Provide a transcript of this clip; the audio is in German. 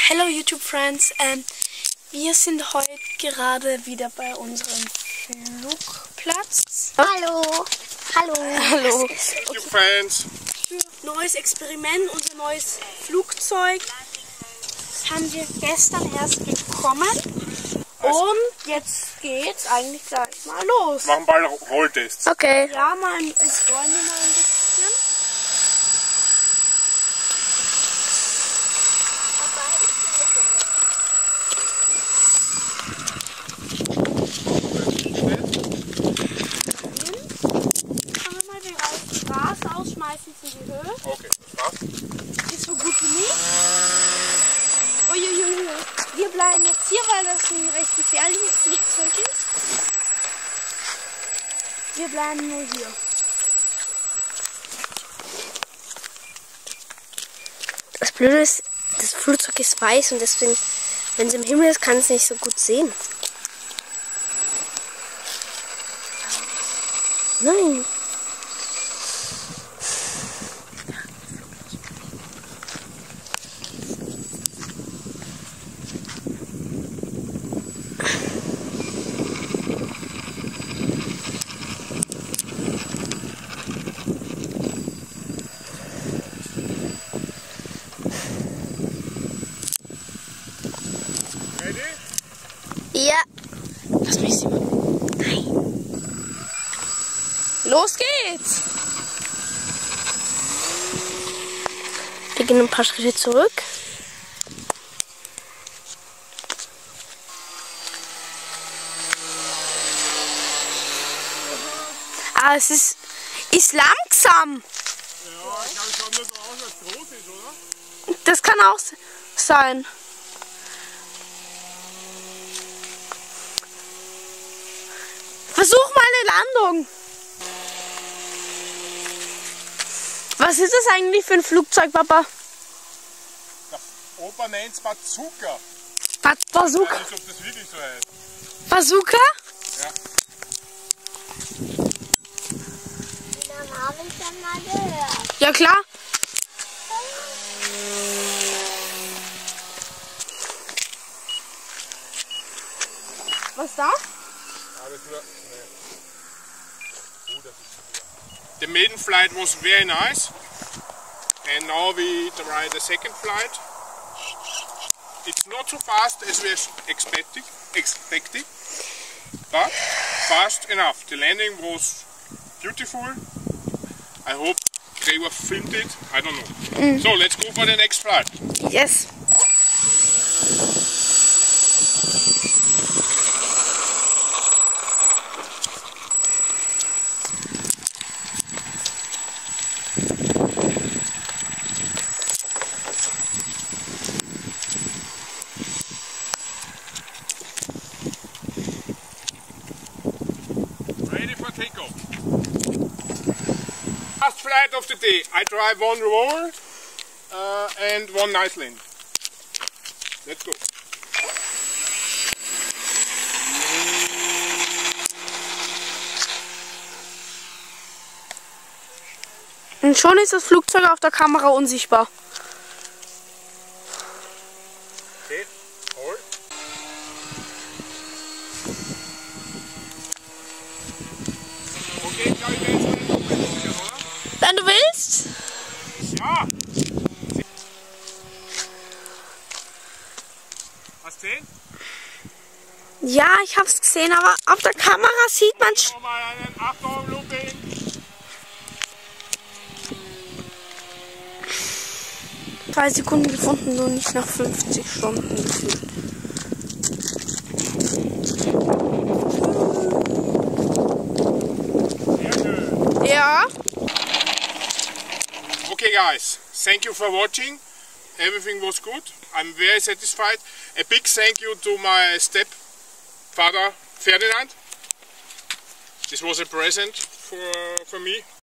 Hello YouTube Friends, wir sind heute gerade wieder bei unserem Flugplatz. Hallo. Hallo. Hallo. YouTube Friends. Neues Experiment, unser neues Flugzeug haben wir gestern erst bekommen. Und jetzt geht's eigentlich gleich mal los. Machen bald Rolltests. Okay. Ja, es räume mal ein bisschen. Kann man mal den Gras ausschmeißen in die Höhe. Okay, das war's. Ist so gut wie nie. Uiuiui. Wir bleiben jetzt hier, weil das ein recht gefährliches Flugzeug ist. Wir bleiben nur hier. Das Blöde ist, das Flugzeug ist weiß und deswegen, wenn es im Himmel ist, kann es nicht so gut sehen. Nein. Ready? Ja. Lass mich sehen. Los geht's! Wir gehen ein paar Schritte zurück. Ah, es ist langsam. Ja, ich glaube, es schaut nur so aus, als es groß ist, oder? Das kann auch sein. Versuch mal eine Landung. Was ist das eigentlich für ein Flugzeug, Papa? Der Opa nennt es Bazooka. Bazooka? Ich weiß nicht, ob das wirklich so heißt. Bazooka? Ja. Den habe ich schon mal gehört. Ja, klar. Was da? The maiden flight was very nice, and now we try the second flight. It's not so fast as we expected, but fast enough. The landing was beautiful. I hope Gregor filmed it. I don't know. So let's go for the next flight. Yes. Ready for takeoff. Last flight of the day. I drive one roll and one nice land. Let's go. Und schon ist das Flugzeug auf der Kamera unsichtbar. Okay, hold. Okay, ich glaube, ich werde jetzt mal den Flug probieren, oder? Wenn du willst. Ja! Hast du den? Ja, ich hab's gesehen, aber auf der Kamera sieht man. Nochmal einen Achtung, Looping. 3 Sekunden gefunden, nur nicht nach 50 Stunden gefühlt. Sehr schön. Ja. Okay guys, thank you for watching. Everything was good. I'm very satisfied. A big thank you to my stepfather Ferdinand. This was a present for me.